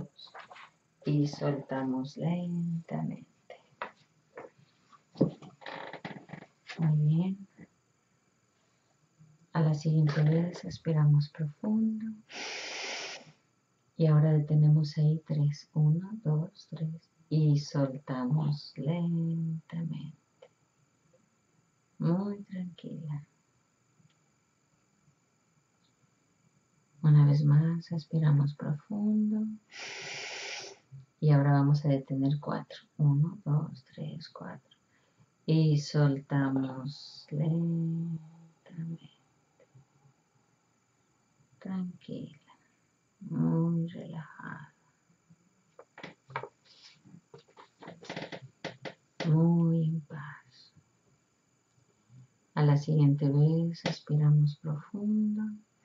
y soltamos lentamente. Muy bien. A la siguiente vez expiramos profundo. Y ahora detenemos ahí 3. 1, 2, 3. Y soltamos lentamente. Muy tranquila. Una vez más, expiramos profundo. Y ahora vamos a detener 4. 1, 2, 3, 4. Y soltamos lentamente. Tranquila. Muy relajada. Muy en paz. A la siguiente vez, expiramos profundo.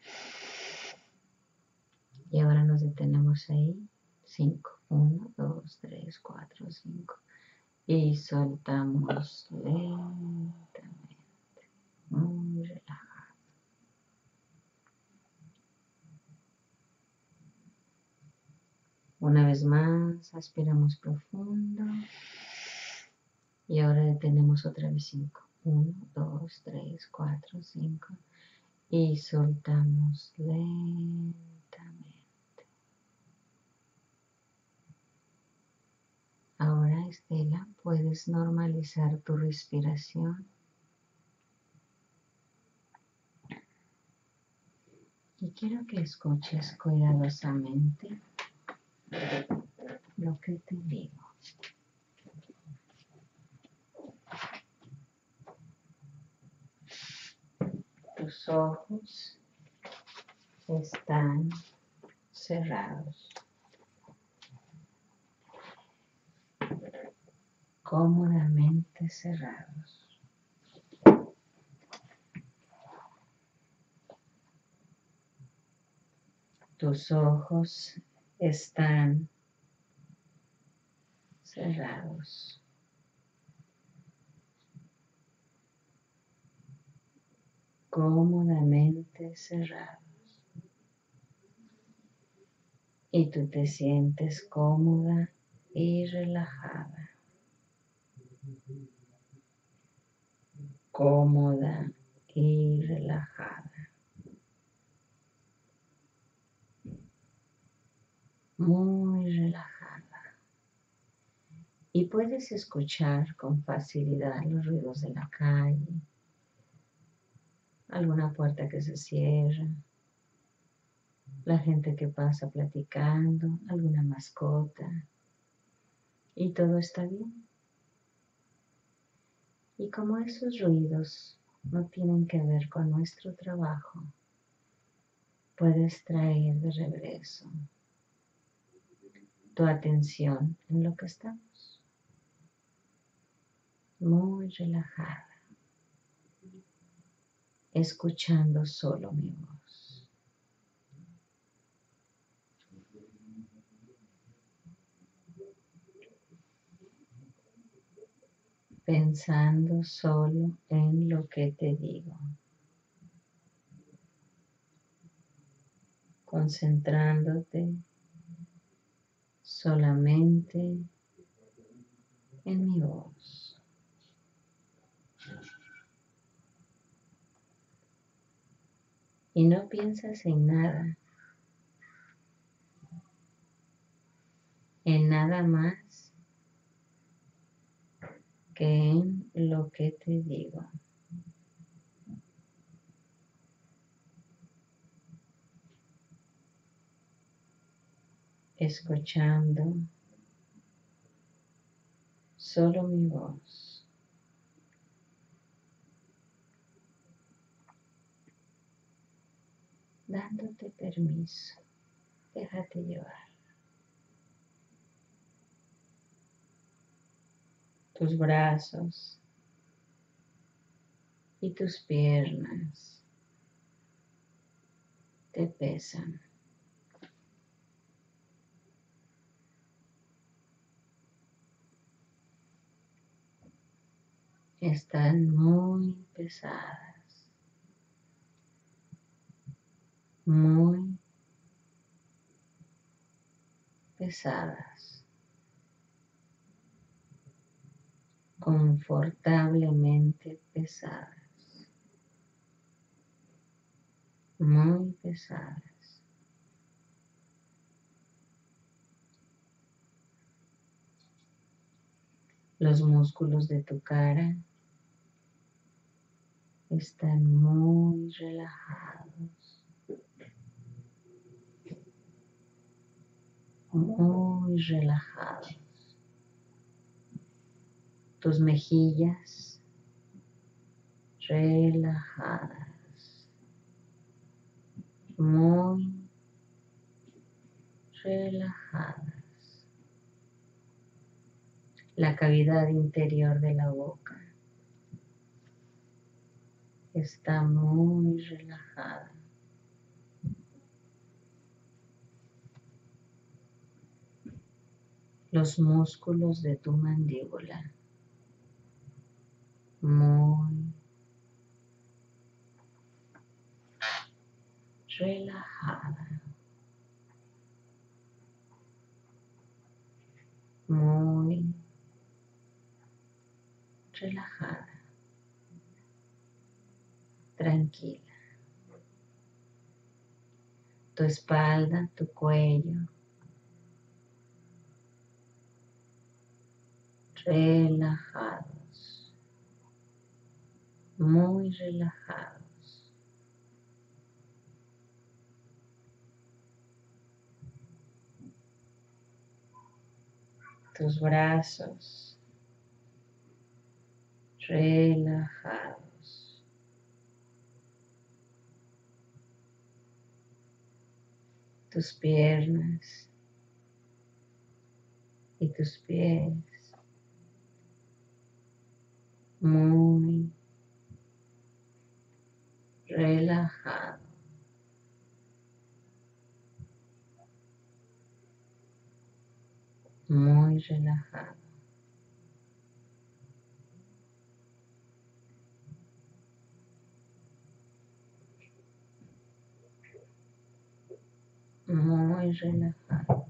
Y ahora nos detenemos ahí. 5. 1, 2, 3, 4, 5. Y soltamos lentamente. Muy relajado. Una vez más, aspiramos profundo. Y ahora detenemos otra vez 5. 1, 2, 3, 4, 5. Y soltamos lentamente. Ahora, Estela, puedes normalizar tu respiración. Y quiero que escuches cuidadosamente lo que te digo. Tus ojos están cerrados, cómodamente cerrados. Tus ojos están cerrados. Cómodamente cerrados. Y tú te sientes cómoda y relajada. Cómoda y relajada. Muy relajada. Y puedes escuchar con facilidad los ruidos de la calle, alguna puerta que se cierra, la gente que pasa platicando, alguna mascota, y todo está bien. Y como esos ruidos no tienen que ver con nuestro trabajo, puedes traer de regreso tu atención en lo que estamos, muy relajada, escuchando solo mi voz. Pensando solo en lo que te digo, concentrándote solamente en mi voz. Y no piensas en nada más que en lo que te digo. Escuchando solo mi voz. Dándote permiso, déjate llevar. Tus brazos y tus piernas te pesan. Están muy pesadas, muy pesadas, confortablemente pesadas, muy pesadas. Los músculos de tu cara están muy relajados, muy relajados. Tus mejillas relajadas, muy relajadas. La cavidad interior de la boca está muy relajada. Los músculos de tu mandíbula muy relajada, muy relajada, tranquila. Tu espalda, tu cuello, relajados, muy relajados. Tus brazos, relajados. Tus piernas y tus pies, muy relajado, muy relajado. Muy relajado.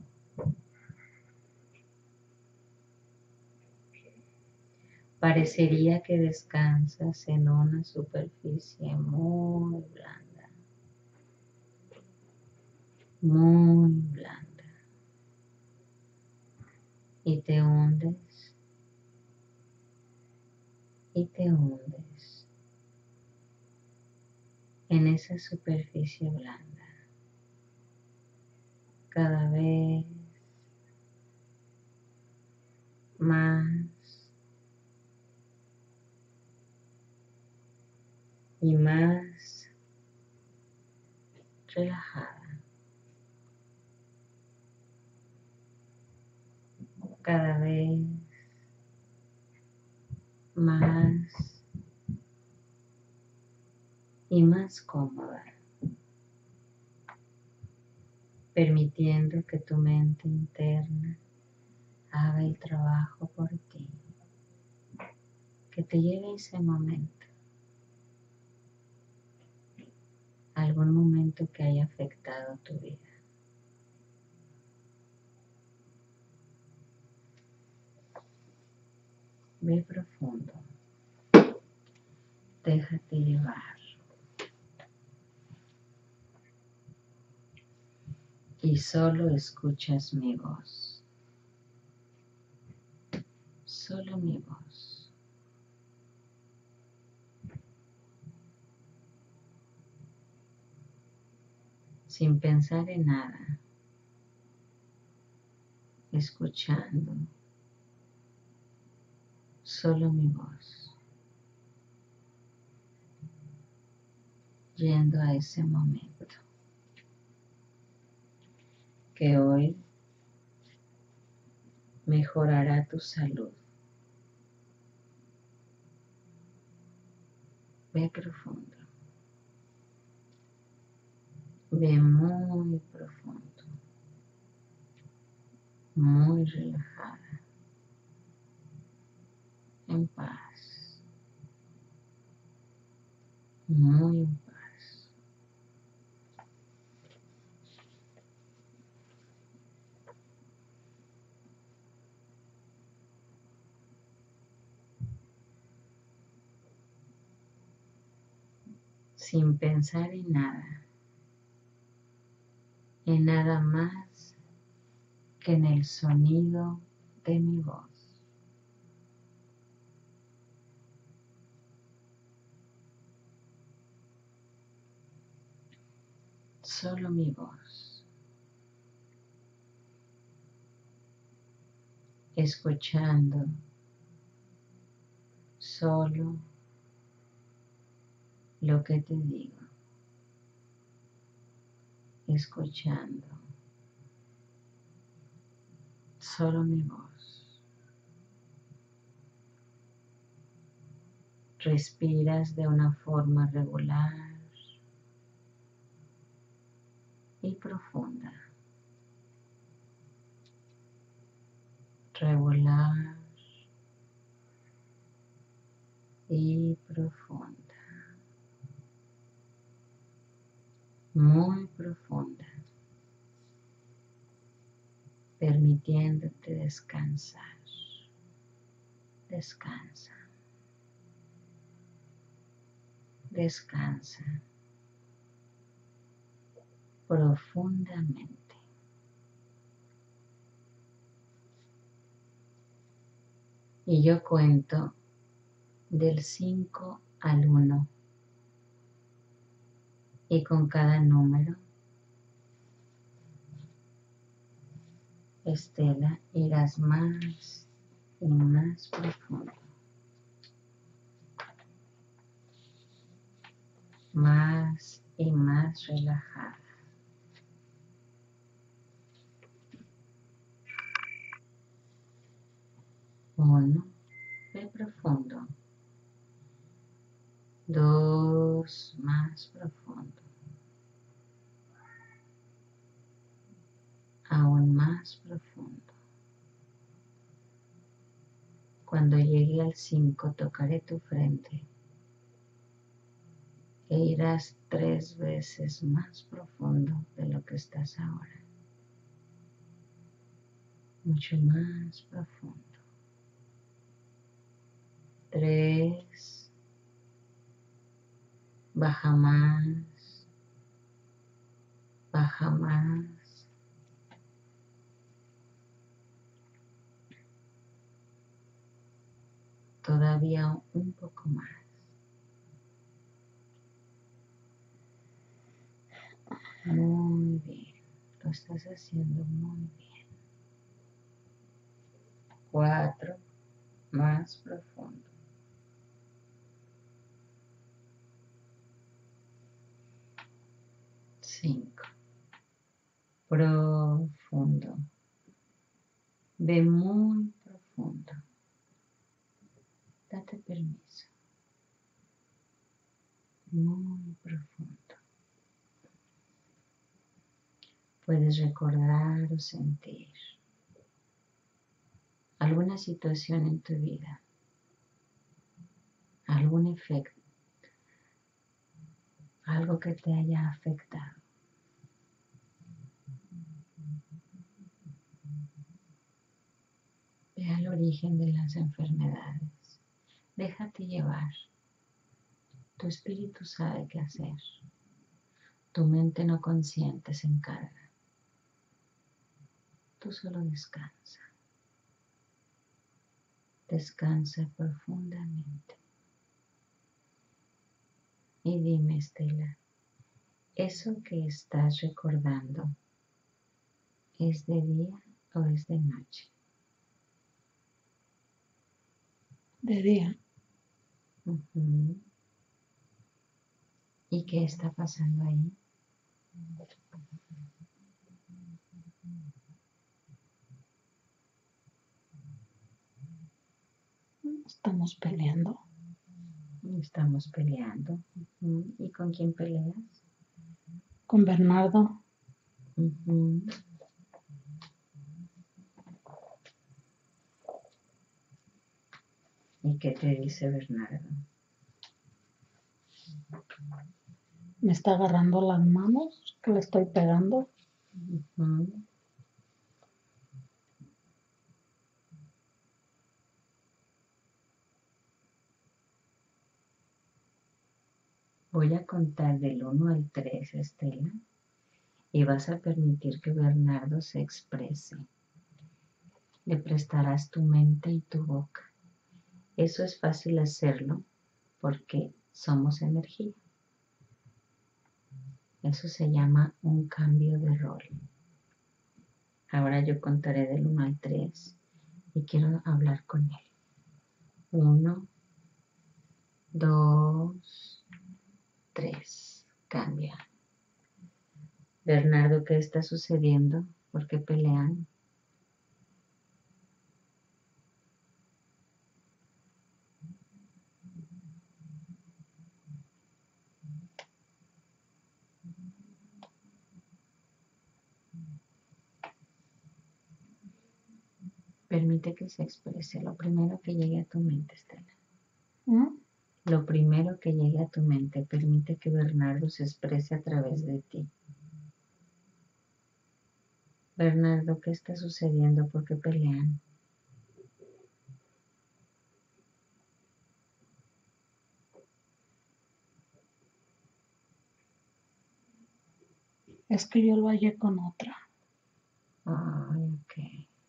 Parecería que descansas en una superficie muy blanda, muy blanda. Y te hundes, y te hundes en esa superficie blanda, cada vez más y más relajada, cada vez más y más cómoda, permitiendo que tu mente interna haga el trabajo por ti, que te lleve a ese momento, algún momento que haya afectado tu vida. Ve profundo, déjate llevar y solo escuchas mi voz, solo mi voz. Sin pensar en nada, escuchando solo mi voz, yendo a ese momento que hoy mejorará tu salud. Ve profundo, ve muy profundo, muy relajada, en paz, muy en paz. sin pensar en nada más que en el sonido de mi voz. Solo mi voz. Escuchando solo lo que te digo. Escuchando solo mi voz. Respiras de una forma regular y profunda. Regular y profunda. Muy profunda. Permitiéndote descansar. Descansa. Descansa profundamente. Y yo cuento del 5 al 1. Y con cada número, Estela, irás más y más profundo. Más y más relajada. 1, ve profundo. 2, más profundo. Aún más profundo. Cuando llegue al 5, tocaré tu frente e irás 3 veces más profundo de lo que estás ahora. Mucho más profundo. 3, baja más, baja más. Todavía un poco más. Muy bien, lo estás haciendo muy bien. 4, más profundo. 5, profundo. Ve muy profundo. Date permiso. Muy profundo. Puedes recordar o sentir alguna situación en tu vida, algún efecto, algo que te haya afectado. Ve al origen de las enfermedades. Déjate llevar. Tu espíritu sabe qué hacer. Tu mente no consciente se encarga. Tú solo descansa. Descansa profundamente. Y dime, Estela, ¿eso que estás recordando es de día o es de noche? De día. ¿Y qué está pasando ahí? Estamos peleando. Estamos peleando. ¿Y con quién peleas? Con Bernardo. ¿Y qué te dice Bernardo? Me está agarrando las manos, que le estoy pegando. Voy a contar del 1 al 3, Estela, y vas a permitir que Bernardo se exprese. Le prestarás tu mente y tu boca. Eso es fácil hacerlo porque somos energía. Eso se llama un cambio de rol. Ahora yo contaré del 1 al 3 y quiero hablar con él. 1, 2, 3. Cambia. Bernardo, ¿qué está sucediendo? ¿Por qué pelean? Permite que se exprese lo primero que llegue a tu mente, Estela. Lo primero que llegue a tu mente, permite que Bernardo se exprese a través de ti. Bernardo, ¿qué está sucediendo? ¿Por qué pelean? Es que yo lo hallé con otra. Ay, ok.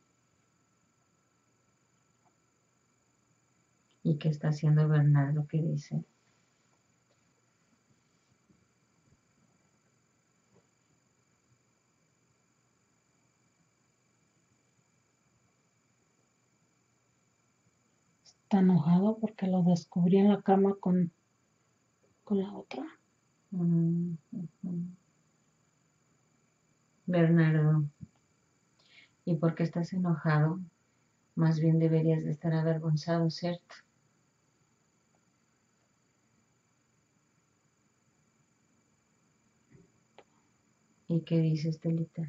¿Y qué está haciendo Bernardo? ¿Qué dice? Está enojado porque lo descubrí en la cama con la otra. Bernardo, ¿y por qué estás enojado? Más bien deberías de estar avergonzado, ¿cierto? ¿Y qué dices, Estelita?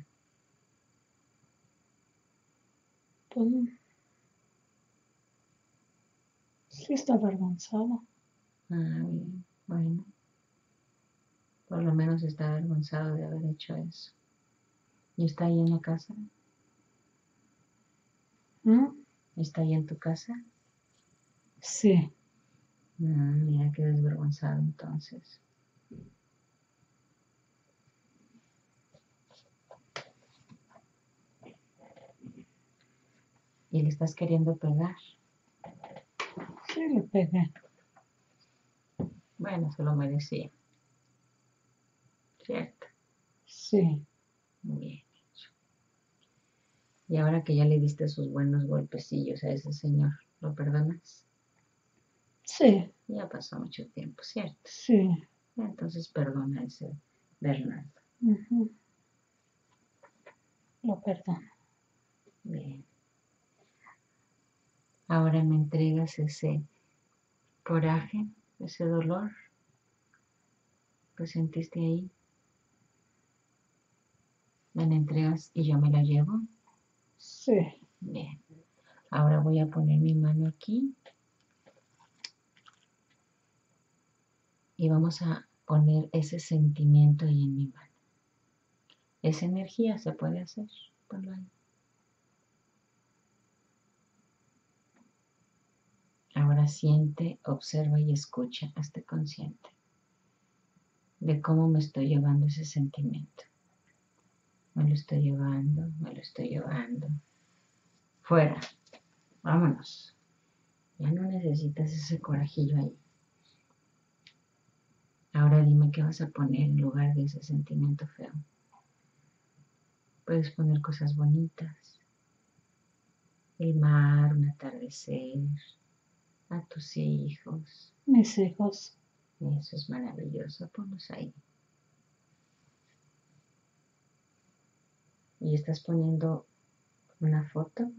Pues sí está avergonzado. Bien, bueno. Por lo menos está avergonzado de haber hecho eso. ¿Y está ahí en la casa? ¿Está ahí en tu casa? Sí. Mira qué desvergonzado entonces. ¿Y le estás queriendo pegar? Sí, le pegué. Bueno, se lo merecía. ¿Cierto? Sí. Bien hecho. Y ahora que ya le diste sus buenos golpecillos a ese señor, ¿lo perdonas? Sí. Ya pasó mucho tiempo, ¿cierto? Sí. Entonces perdona a ese Bernardo. Lo perdono. Bien. Ahora me entregas ese coraje, ese dolor que sentiste ahí. Me la entregas y yo me la llevo. Sí. Bien. Ahora voy a poner mi mano aquí y vamos a poner ese sentimiento ahí en mi mano. Esa energía se puede hacer. Ponlo ahí. Ahora siente, observa y escucha. Hazte consciente de cómo me estoy llevando ese sentimiento. Me lo estoy llevando, me lo estoy llevando. Fuera. Vámonos. Ya no necesitas ese corajillo ahí. Ahora dime qué vas a poner en lugar de ese sentimiento feo. Puedes poner cosas bonitas. El mar, un atardecer, a tus hijos. Mis hijos. Eso es maravilloso. Ponlos ahí. ¿Y estás poniendo una foto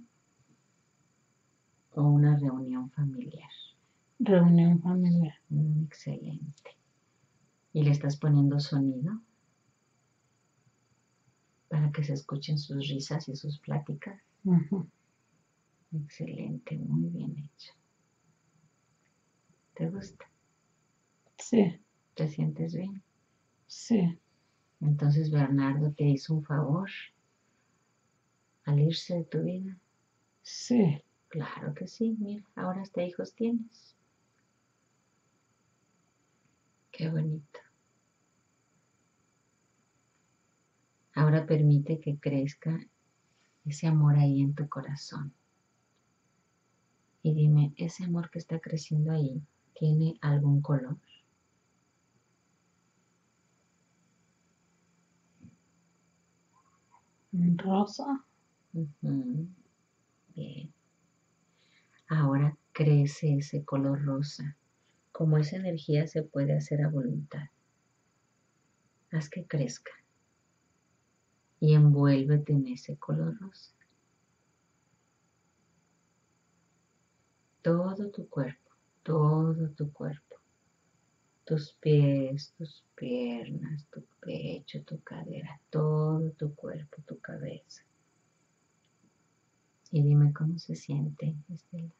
o una reunión familiar? Reunión familiar. Excelente. ¿Y le estás poniendo sonido para que se escuchen sus risas y sus pláticas? Excelente, muy bien hecho. ¿Te gusta? Sí. ¿Te sientes bien? Sí. Entonces Bernardo te hizo un favor al irse de tu vida. Sí. Claro que sí, mira, ahora hasta hijos tienes. Qué bonito. Ahora permite que crezca ese amor ahí en tu corazón. Y dime, ¿ese amor que está creciendo ahí tiene algún color? Rosa. Bien. Ahora crece ese color rosa. Como esa energía se puede hacer a voluntad. Haz que crezca. Y envuélvete en ese color rosa. Todo tu cuerpo, todo tu cuerpo. Tus pies, tus piernas, tu pecho, tu cadera, todo tu cuerpo, tu cabeza. Y dime cómo se siente, Estela.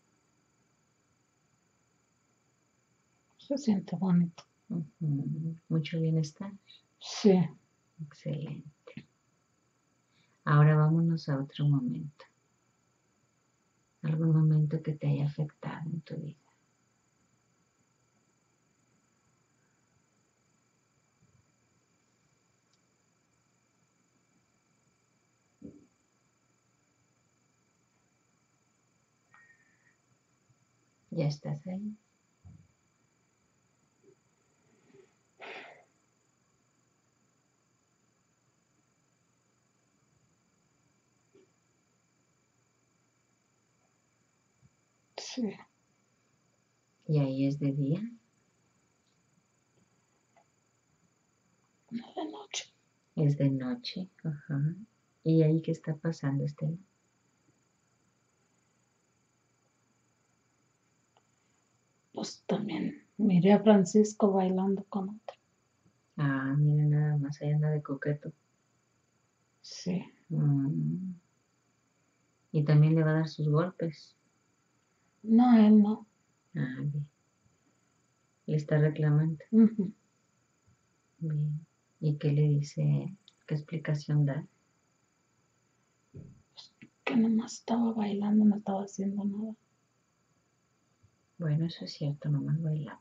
Se siente bonito. Mucho bienestar. Sí. Excelente. Ahora vámonos a otro momento. Algún momento que te haya afectado en tu vida. ¿Ya estás ahí? Sí. ¿Y ahí es de día? No, de noche. Es de noche. Ajá. ¿Y ahí qué está pasando, Estela? Pues también miré a Francisco bailando con otro. Ah, mira, nada más, ahí anda de coqueto. Sí. Y también le va a dar sus golpes. No, él no. Ah, bien. Le está reclamando. Bien. ¿Y qué le dice él? ¿Qué explicación da? Que nomás estaba bailando, no estaba haciendo nada. Bueno, eso es cierto, nomás bailaba.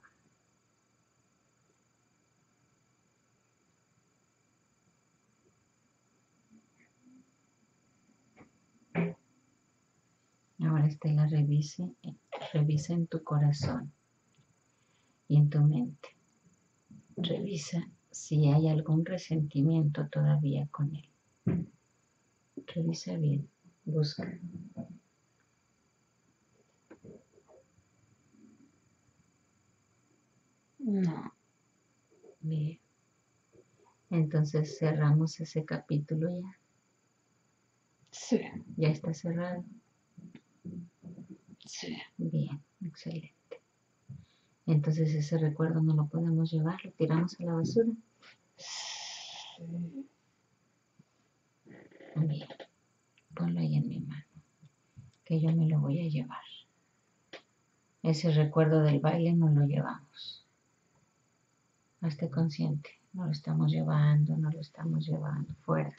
Ahora Estela revisa en tu corazón y en tu mente. Revisa si hay algún resentimiento todavía con él. Revisa bien, busca. No. Bien. Entonces cerramos ese capítulo ya. Sí. Ya está cerrado. Sí. Bien, excelente. Entonces ese recuerdo no lo podemos llevar, lo tiramos a la basura. Sí. Bien, ponlo ahí en mi mano, que yo me lo voy a llevar. Ese recuerdo del baile no lo llevamos. Hazte consciente, no lo estamos llevando fuera.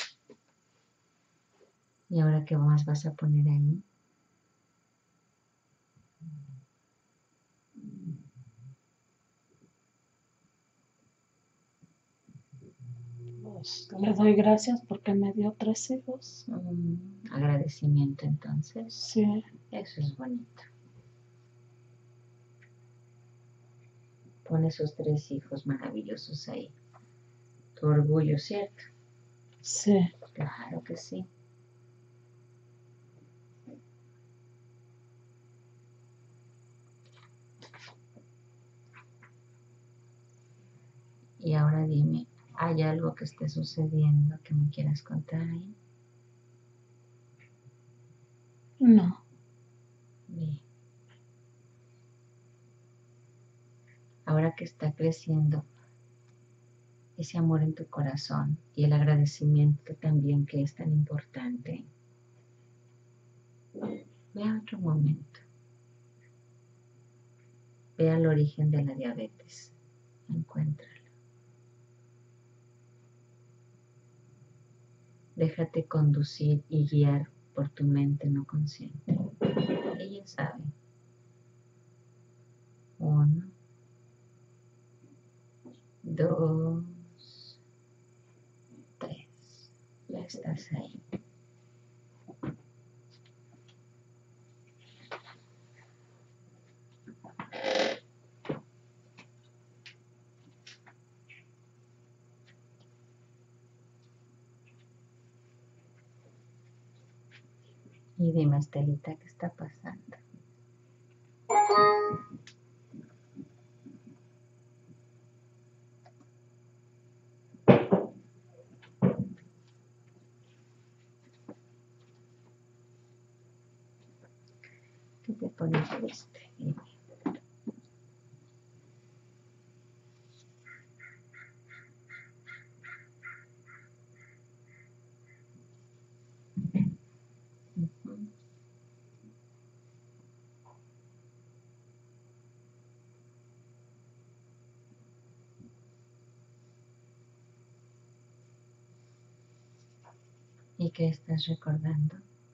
¿Y ahora qué más vas a poner ahí? Pues le doy gracias porque me dio 3 hijos. Agradecimiento entonces. Sí. Eso es bonito. Pon esos 3 hijos maravillosos ahí. Tu orgullo, ¿cierto? Sí. Claro que sí. Y ahora dime, ¿hay algo que esté sucediendo que me quieras contar ahí? No. Bien. Ahora que está creciendo ese amor en tu corazón y el agradecimiento también que es tan importante, ve a otro momento. Ve al origen de la diabetes. Encuéntralo. Déjate conducir y guiar por tu mente no consciente. Ella sabe. 1, 2, 3. Ya estás ahí. Y dime, Estelita, ¿qué está pasando? ¿Qué te pone triste? Dime. Ujú. ¿Y qué estás recordando?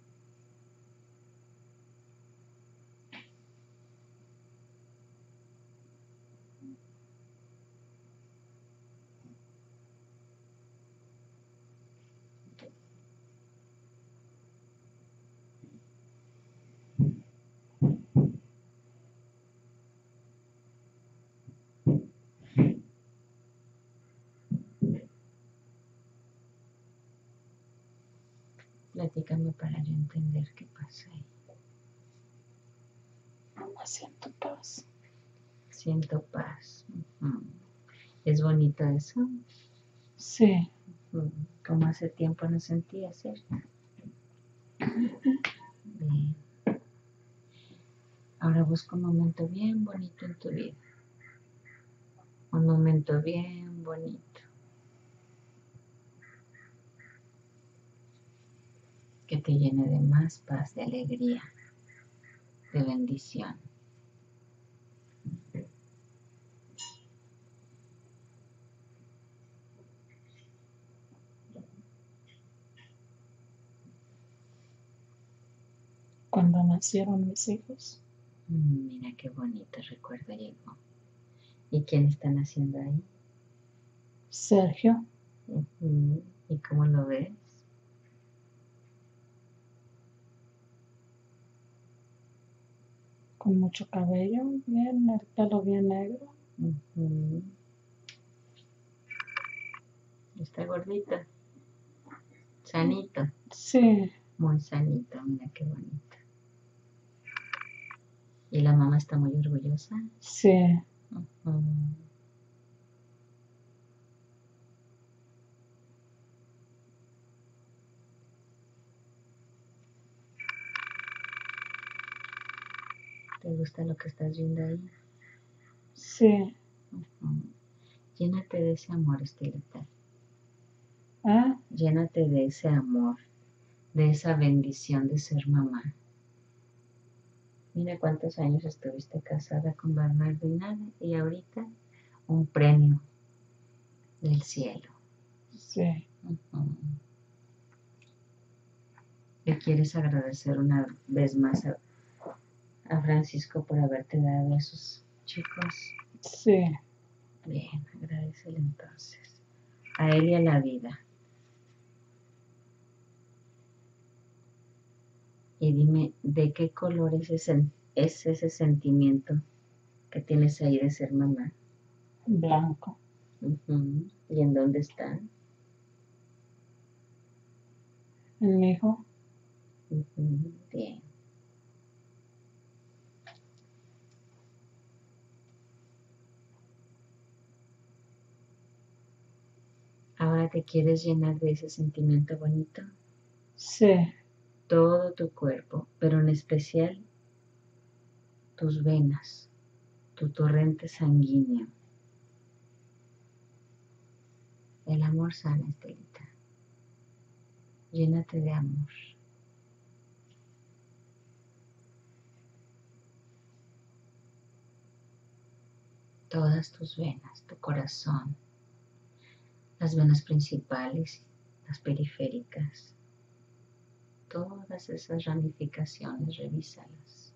Platícame para yo entender qué pasa ahí. Siento paz. Siento paz. Ujú. ¿Es bonito eso? Sí. Como hace tiempo no sentía, ¿cierto? Bien. Ahora busca un momento bien bonito en tu vida. Un momento bien bonito. Que te llene de más paz, de alegría, de bendición. Cuando nacieron mis hijos, Mira qué bonito recuerdo llegó. ¿Y quién están haciendo ahí? Sergio, ¿Y cómo lo ves? con mucho cabello, bien, el pelo bien negro. Ujú. Está gordito, sanito, Sí, muy sanito, mira qué bonito. ¿Y la mamá está muy orgullosa? sí. Ujú. ¿Te gusta lo que estás viendo ahí? Sí. Ujú. Llénate de ese amor, Estelita. ¿Ah? Llénate de ese amor, de esa bendición de ser mamá. Mira cuántos años estuviste casada con Bernardo y nada, y ahorita un premio del cielo. Sí. Ujú. Le quieres agradecer una vez más a Francisco por haberte dado a esos chicos. Sí. Bien, agradecele entonces. A él y a la vida. Y dime, ¿de qué color es ese sentimiento que tienes ahí de ser mamá? Blanco. Ujú. ¿Y en dónde está? En mi hijo, Ujú. Bien. Ahora te quieres llenar de ese sentimiento bonito. sí. Todo tu cuerpo, pero en especial tus venas, tu torrente sanguíneo. El amor sana, Estelita. Llénate de amor. Todas tus venas, tu corazón, las venas principales, las periféricas, todas esas ramificaciones, revísalas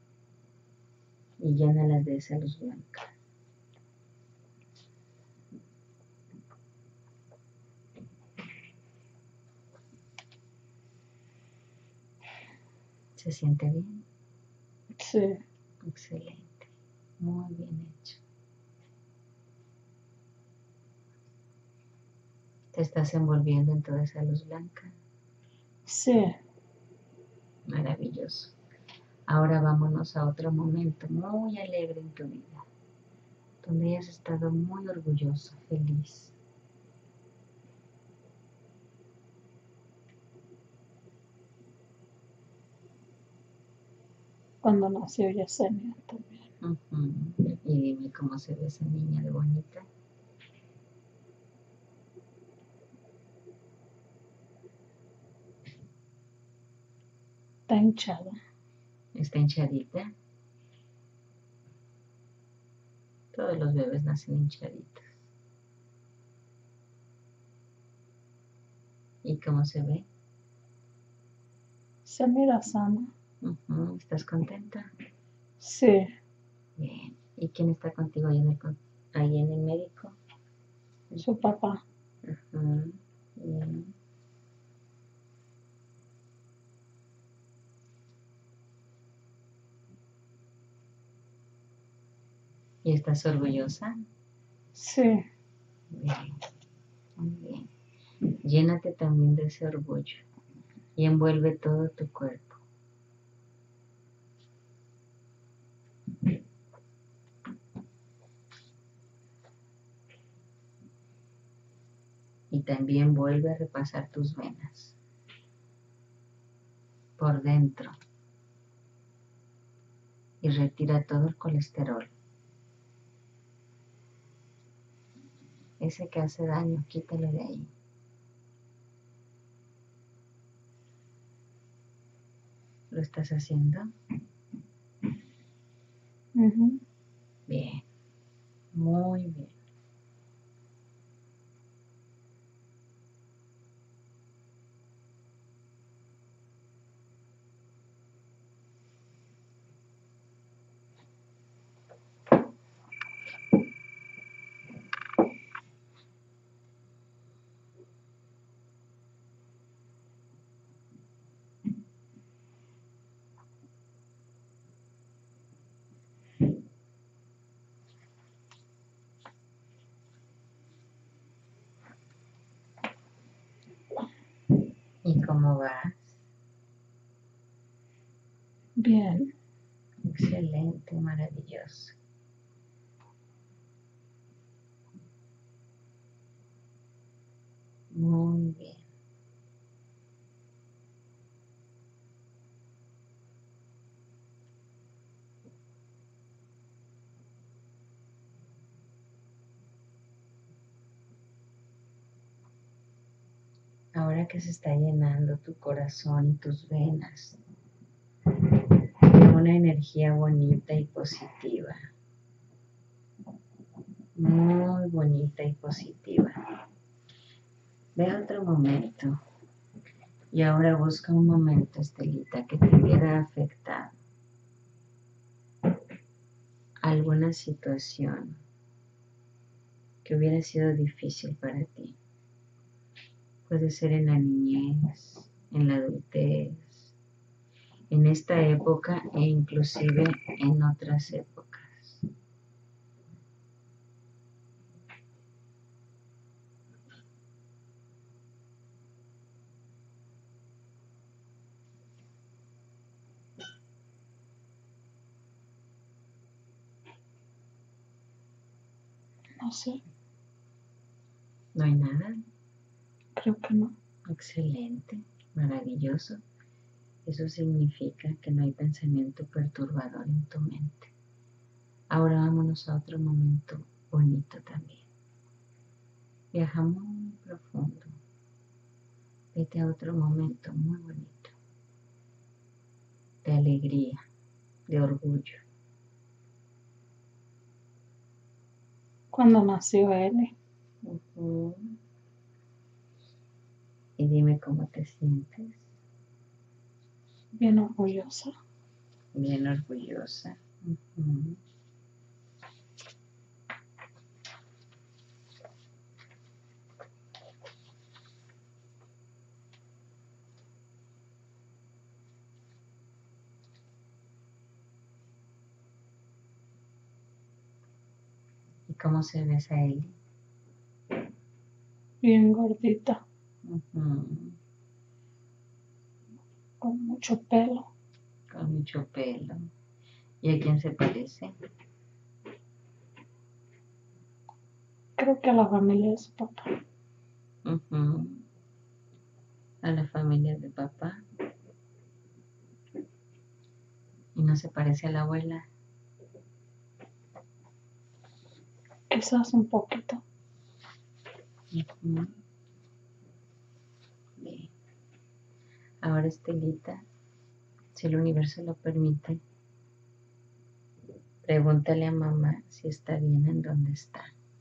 y llénalas de esa luz blanca. ¿Se siente bien? Sí. Excelente. Muy bien hecho. ¿Te estás envolviendo en toda esa luz blanca? Sí. Maravilloso. Ahora vámonos a otro momento muy alegre en tu vida, donde hayas estado muy orgullosa, feliz. Cuando nació Yesenia también. Y dime cómo se ve esa niña de bonita. Está hinchada. Está hinchadita. Todos los bebés nacen hinchaditos. ¿Y cómo se ve? Se mira sana. ¿Estás contenta? Sí. Bien. ¿Y quién está contigo ahí en el médico? Su papá. Bien. ¿Y estás orgullosa? Sí. Bien. Muy bien. Llénate también de ese orgullo y envuelve todo tu cuerpo. Y también vuelve a repasar tus venas por dentro y retira todo el colesterol. Ese que hace daño, quítalo de ahí. ¿Lo estás haciendo? Bien, muy bien. ¿Y cómo vas? Bien. Excelente, maravilloso. Muy bien. Ahora que se está llenando tu corazón y tus venas de una energía bonita y positiva, muy bonita y positiva. Ve a otro momento y ahora busca un momento, Estelita, que te hubiera afectado alguna situación que hubiera sido difícil para ti. Puede ser en la niñez, en la adultez, en esta época e inclusive en otras épocas. No sé. ¿No hay nada? Creo que no. Excelente, maravilloso. Eso significa que no hay pensamiento perturbador en tu mente. Ahora vámonos a otro momento bonito también. Viaja muy profundo. Vete a otro momento muy bonito. De alegría, de orgullo. Cuando nació él. Y dime cómo te sientes. Bien orgullosa. Bien orgullosa. ¿Cómo se ve esa Eli? Bien gordita, Ujú. con mucho pelo. Con mucho pelo. ¿Y a quién se parece? Creo que a la familia de su papá. Ujú. A la familia de papá. Y no se parece a la abuela. Quizás un poquito. Ujú. Bien. Ahora, Estelita, si el universo lo permite, pregúntale a mamá si está bien en donde está.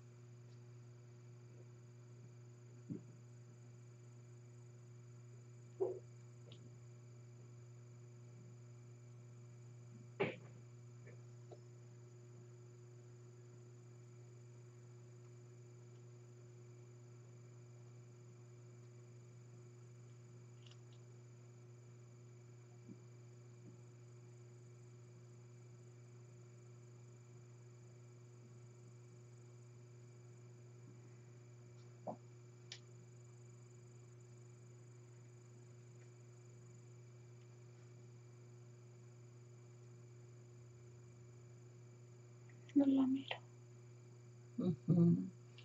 No la miro. Ujú.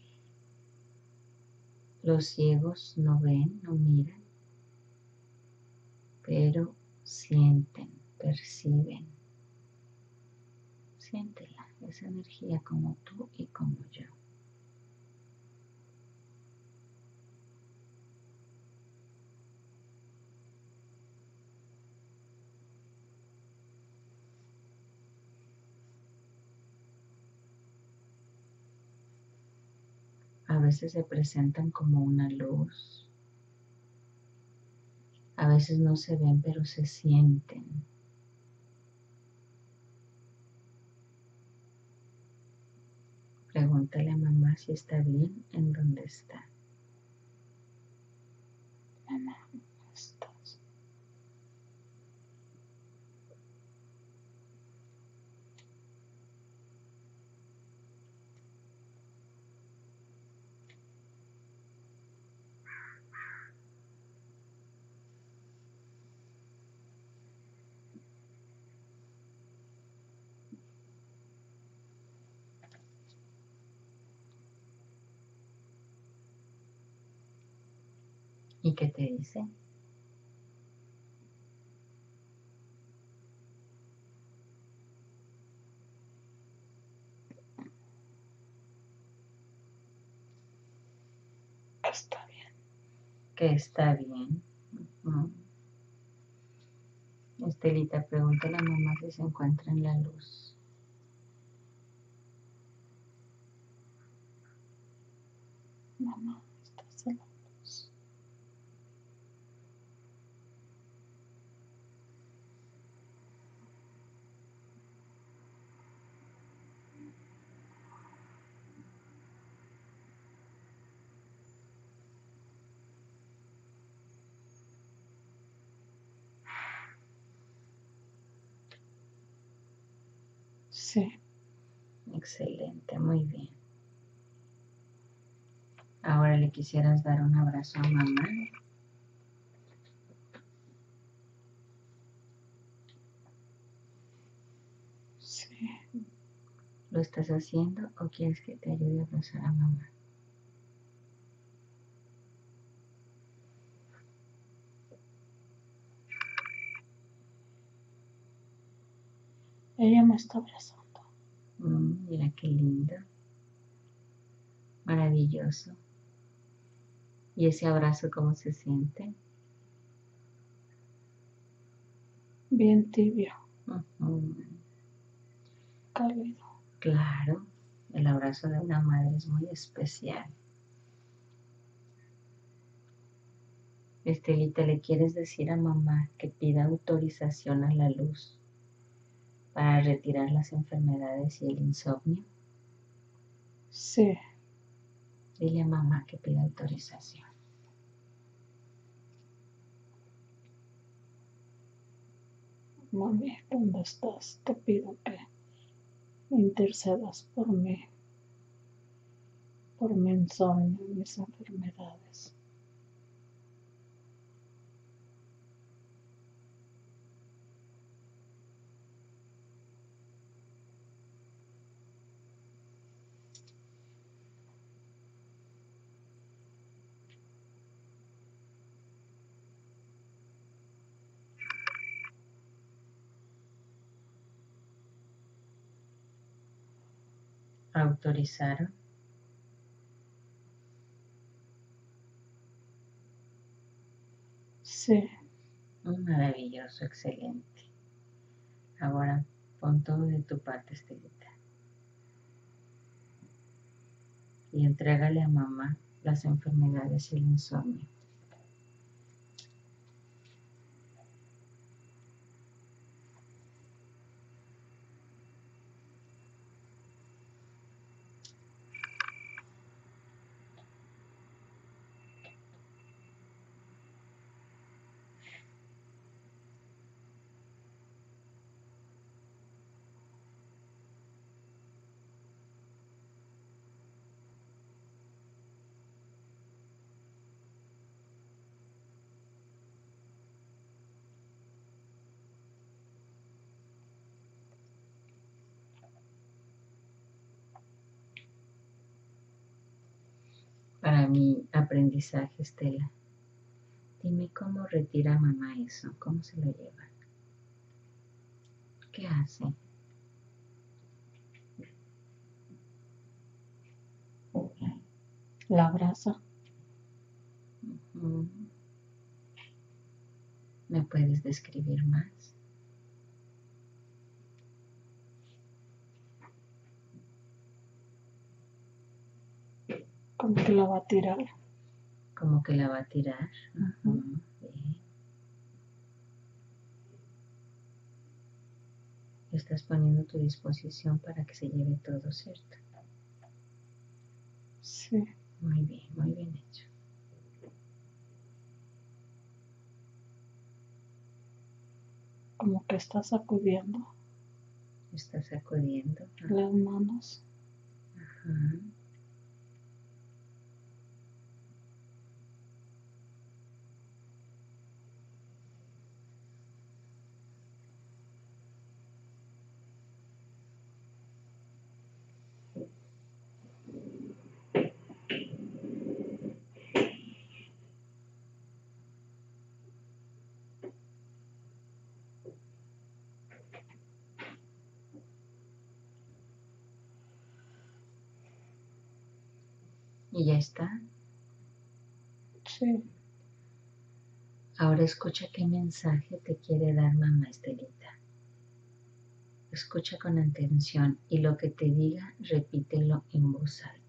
Los ciegos no ven, no miran, pero sienten, perciben. Siéntela, esa energía como tú y como yo. A veces se presentan como una luz, a veces no se ven, pero se sienten. Pregúntale a mamá si está bien en donde está. Mamá, ¿cómo estás? ¿Y qué te dice? Está bien. Que está bien. Estelita, pregúntale a mamá si se encuentra en la luz. Mamá, estás en la luz. Sí. Excelente, muy bien. Ahora le quisieras dar un abrazo a mamá. Sí. ¿Lo estás haciendo o quieres que te ayude a abrazar a mamá? Ella me está abrazando. Mira qué lindo. Maravilloso. ¿Y ese abrazo cómo se siente? Bien tibio, Ujú. cálido. Claro, el abrazo de una madre es muy especial. Estelita, ¿le quieres decir a mamá que pida autorización a la luz para retirar las enfermedades y el insomnio? Sí. Dile a mamá que pida autorización. Mami, ¿dónde estás? Te pido que intercedas por mí. por mi insomnio y mis enfermedades. ¿Autorizaron? Sí, Maravilloso, excelente. Ahora pon todo de tu parte, Estelita. Y entrégale a mamá las enfermedades y el insomnio. Para mi aprendizaje, Estela, dime cómo retira mamá eso, cómo se lo lleva, qué hace. la abraza. ¿Me puedes describir más? Como que la va a tirar. ¿Cómo que la va a tirar? Bien. Estás poniendo tu disposición para que se lleve todo, ¿cierto? Sí, Muy bien hecho. como que está sacudiendo Estás sacudiendo. las manos. Ajá. Y ya está. Sí, Ahora escucha qué mensaje te quiere dar mamá, Estelita. Escucha con atención y lo que te diga, repítelo en voz alta.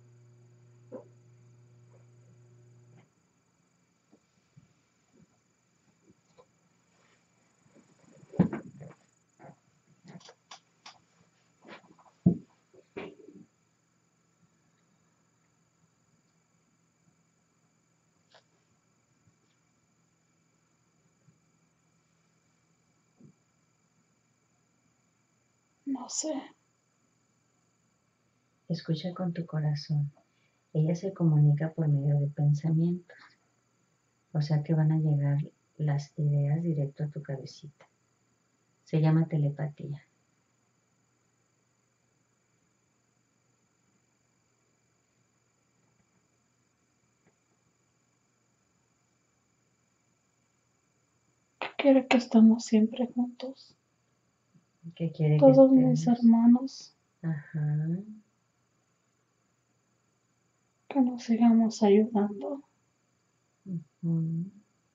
no sé. Escucha con tu corazón. Ella se comunica por medio de pensamientos. O sea que van a llegar las ideas directo a tu cabecita. Se llama telepatía. Quiere que estemos siempre juntos. ¿Qué quiere que Todos mis estemos? hermanos. Ajá. Que nos sigamos ayudando. Ujú.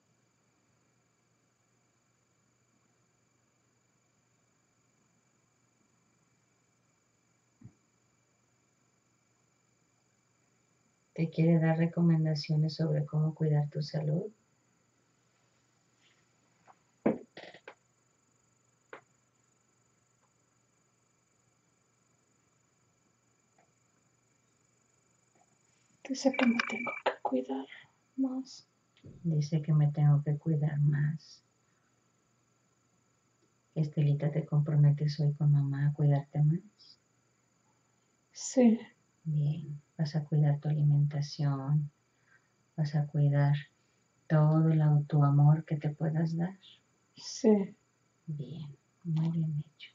¿Te quiere dar recomendaciones sobre cómo cuidar tu salud? Dice que me tengo que cuidar más. Dice que me tengo que cuidar más. Estelita, ¿te comprometes hoy con mamá a cuidarte más? Sí, Bien, vas a cuidar tu alimentación, vas a cuidar todo el autoamor que te puedas dar. Sí, Bien, muy bien hecho.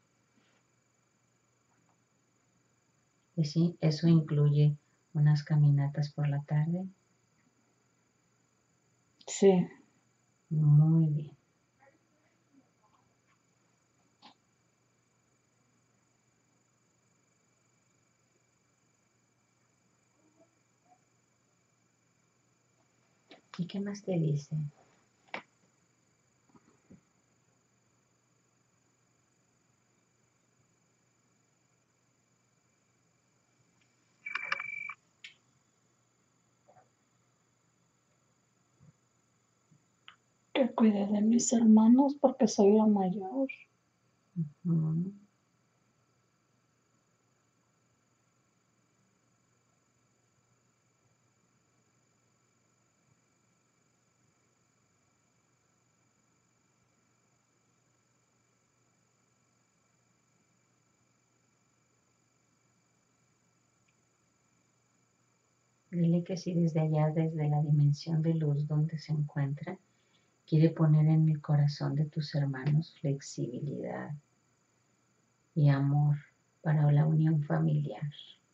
Y sí, eso incluye unas caminatas por la tarde. sí. Muy bien. ¿Y qué más te dice? Que cuide de mis hermanos porque soy la mayor. Ujú. Dile que si desde allá, desde la dimensión de luz donde se encuentra, quiere poner en el corazón de tus hermanos flexibilidad y amor para la unión familiar.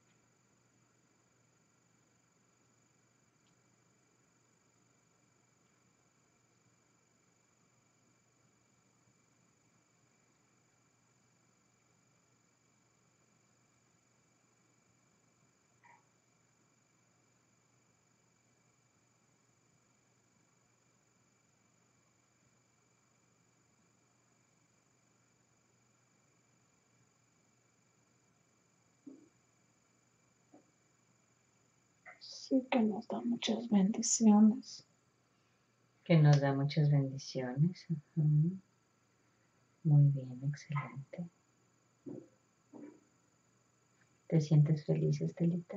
Sí, que nos da muchas bendiciones. Que nos da muchas bendiciones. Ujú. Muy bien, excelente. ¿Te sientes feliz, Estelita?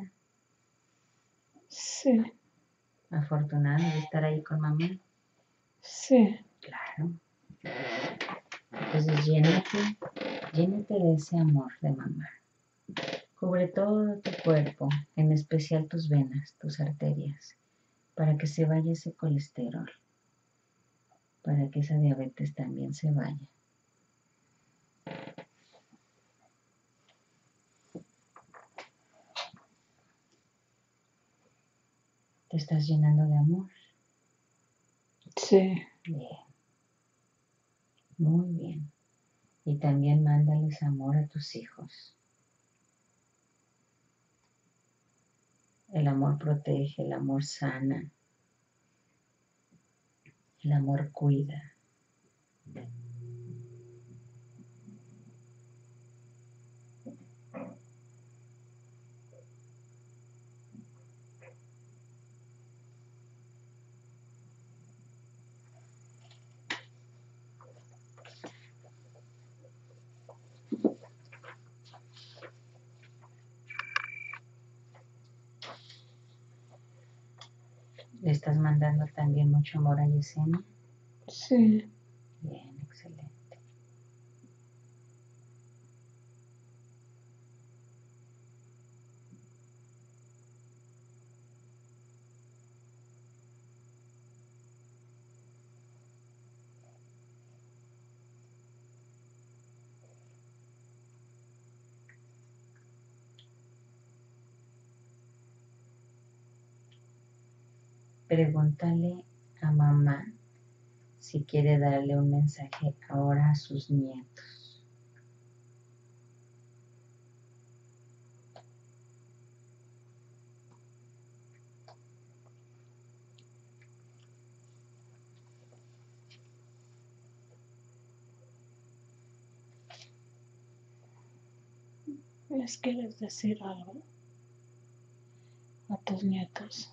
Sí, Afortunada de estar ahí con mamá. sí, Claro. Entonces llénate de ese amor de mamá. Cubre todo tu cuerpo, en especial tus venas, tus arterias, para que se vaya ese colesterol, para que esa diabetes también se vaya. ¿Te estás llenando de amor? sí. Bien, muy bien. Y también mándales amor a tus hijos. El amor protege, el amor sana, el amor cuida. ¿Le estás mandando también mucho amor a Yesenia? Sí, Bien, excelente. Pregúntale a mamá si quiere darle un mensaje ahora a sus nietos. ¿les quieres decir algo a tus nietos?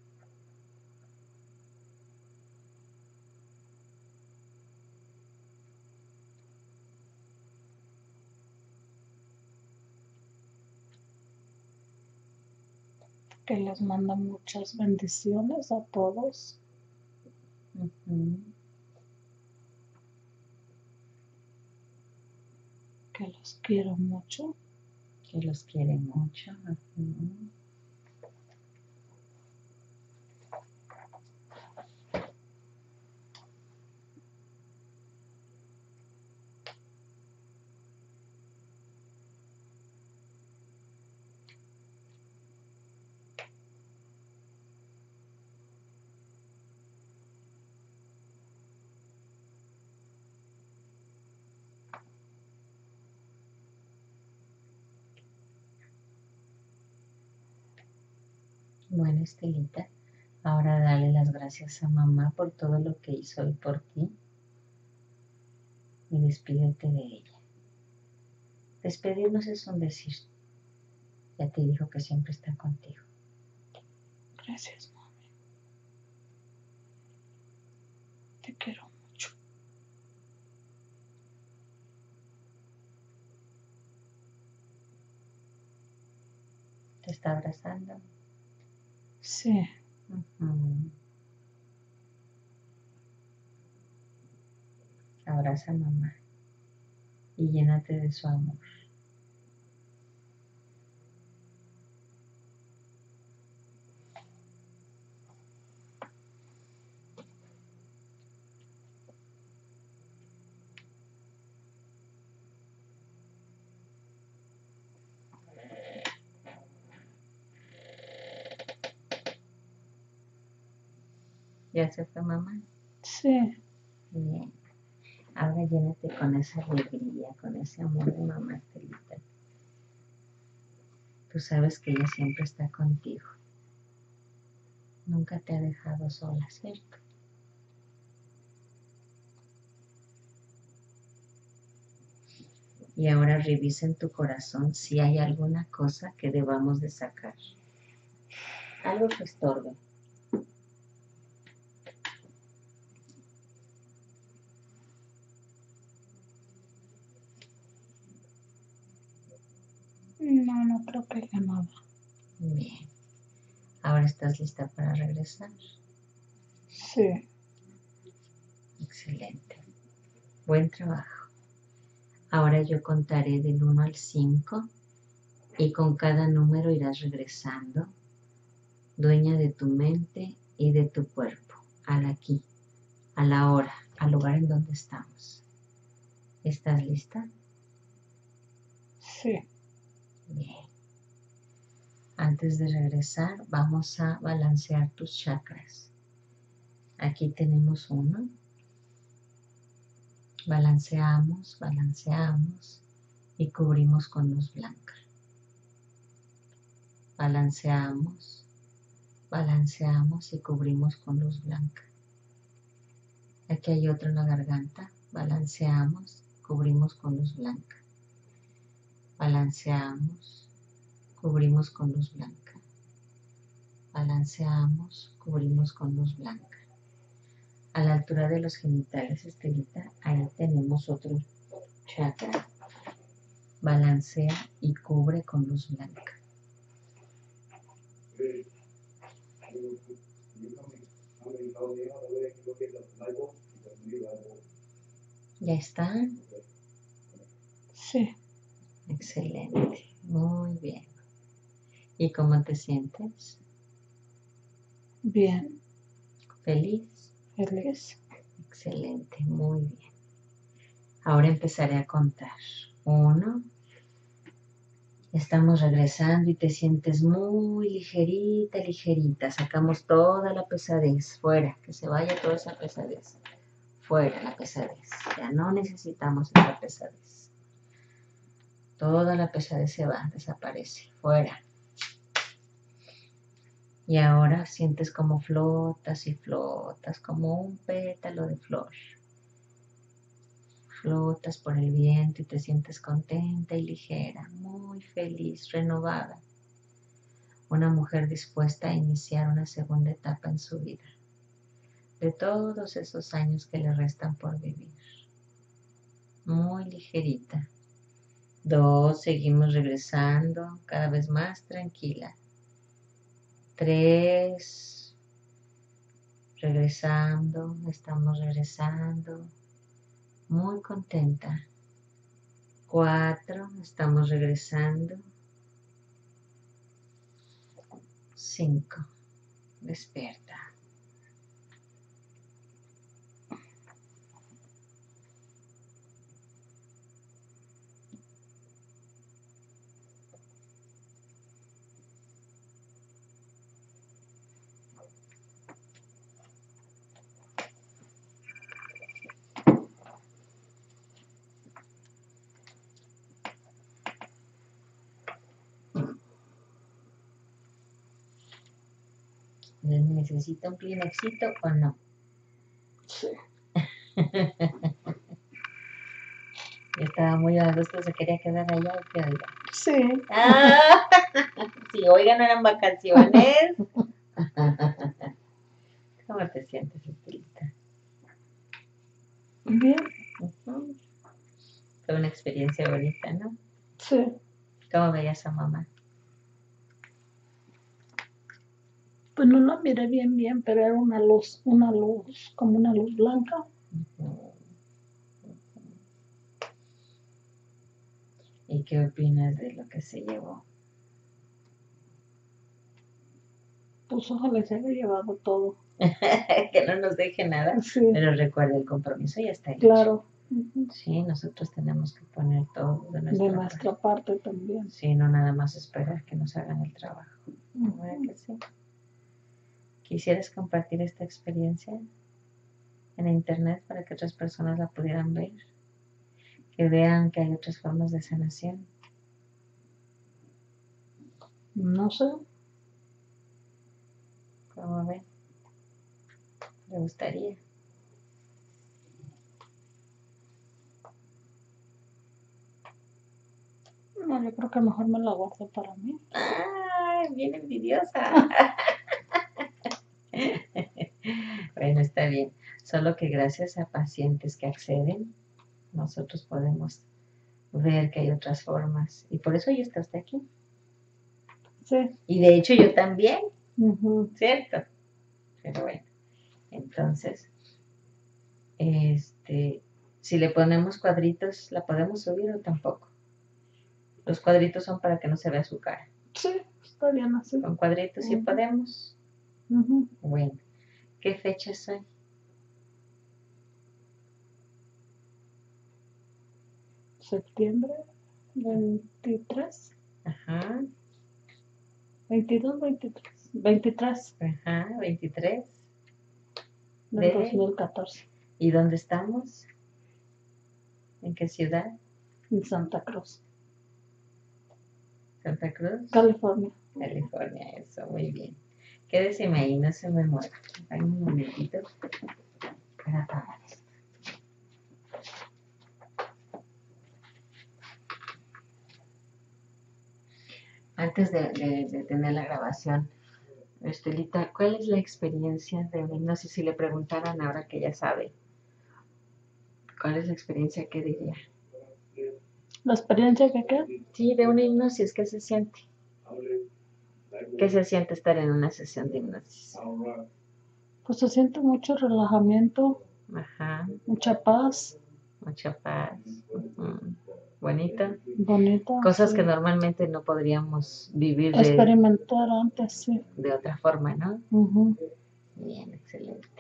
Que les manda muchas bendiciones a todos, Ujú. que los quiero mucho, y los quiere mucho. Ujú. Bueno, Estelita, ahora dale las gracias a mamá por todo lo que hizo hoy por ti y despídete de ella. Despedirnos es un decir. Ya te dijo que siempre está contigo. Gracias, mami. Te quiero mucho. ¿Te está abrazando? Sí. Ujú. Abraza a mamá y llénate de su amor. ¿Ya se fue mamá? Sí. Bien. Ahora llénate con esa alegría, con ese amor de mamá, Estelita. Tú sabes que ella siempre está contigo. Nunca te ha dejado sola, ¿cierto? Y ahora revisa en tu corazón si hay alguna cosa que debamos de sacar. Algo que estorbe. No, no creo que haya nada. Bien. Ahora estás lista para regresar. Sí. Excelente. Buen trabajo. Ahora yo contaré del 1 al 5 y con cada número irás regresando, dueña de tu mente y de tu cuerpo, al aquí, a la hora, al lugar en donde estamos. ¿Estás lista? Sí. Bien. Antes de regresar, vamos a balancear tus chakras. Aquí tenemos uno. Balanceamos, balanceamos y cubrimos con luz blanca. Balanceamos, balanceamos y cubrimos con luz blanca. Aquí hay otro en la garganta. Balanceamos, cubrimos con luz blanca. Balanceamos, cubrimos con luz blanca. Balanceamos, cubrimos con luz blanca. A la altura de los genitales, Estelita, ahí tenemos otro chakra. Balancea y cubre con luz blanca. ¿Ya está? Sí. Excelente. Muy bien. ¿Y cómo te sientes? Bien. ¿Feliz? Feliz. Excelente. Muy bien. Ahora empezaré a contar. 1. Estamos regresando y te sientes muy ligerita, ligerita. Sacamos toda la pesadez. Fuera. Que se vaya toda esa pesadez. Fuera la pesadez. Ya no necesitamos esa pesadez. Toda la pesadez se va, desaparece. Fuera. Y ahora sientes como flotas y flotas, como un pétalo de flor. Flotas por el viento y te sientes contenta y ligera, muy feliz, renovada. Una mujer dispuesta a iniciar una segunda etapa en su vida, de todos esos años que le restan por vivir. Muy ligerita. 2, seguimos regresando, cada vez más tranquila. 3, regresando, estamos regresando, muy contenta. 4, estamos regresando, 5. Despierta. ¿Necesita un Kleenexito o no? Sí. Estaba muy a gusto, se quería quedar allá o qué oiga. Sí. Ah, sí, oiga, no eran vacaciones. ¿Cómo te sientes, Estelita? Bien. Fue una experiencia bonita, ¿no? Sí. ¿Cómo veías a mamá? Pues no la miré bien, pero era una luz, como una luz blanca. ¿Y qué opinas de lo que se llevó? Pues ojalá se haya llevado todo. Que no nos deje nada, Sí, pero recuerda, el compromiso ya está hecho. claro. Sí, nosotros tenemos que poner todo de De nuestra nuestra parte también. Sí, no nada más esperar que nos hagan el trabajo. ¿Verdad que sí? ¿Quisieras compartir esta experiencia en internet para que otras personas la pudieran ver? Que vean que hay otras formas de sanación. No sé. ¿Cómo ven? ¿Le gustaría? No, yo creo que mejor me la guardo para mí. ¡Ay, bien envidiosa! Bueno, está bien. Solo que gracias a pacientes que acceden, nosotros podemos ver que hay otras formas. Y por eso ya está usted aquí. Sí. Y de hecho yo también, Ujú. ¿cierto? Pero bueno, entonces, si le ponemos cuadritos, ¿la podemos subir o tampoco? Los cuadritos son para que no se vea su cara. Sí, está bien así. Con cuadritos sí podemos. Ujú. Bueno, ¿qué fecha soy? Septiembre 23. Ajá, 22, 23. 23 ajá, 23. del ¿De? 2014. ¿Y dónde estamos? ¿En qué ciudad? En Santa Cruz, Santa Cruz, California. California. Eso, muy bien. Quédeseme ahí, no se me mueva. Dame un momentito para apagar esto. Antes de tener la grabación, Estelita, ¿cuál es la experiencia de una hipnosis? Si le preguntaran ahora que ya sabe, ¿cuál es la experiencia que diría? ¿La experiencia que queda? Sí, de una hipnosis, ¿qué se siente? ¿Qué se siente estar en una sesión de hipnosis? Pues se siente mucho relajamiento, Ajá, mucha paz, mucha paz. Bonito. bonita. Cosas Sí. que normalmente no podríamos vivir Experimentar antes, sí. de otra forma, ¿no? Ujú. Bien, excelente.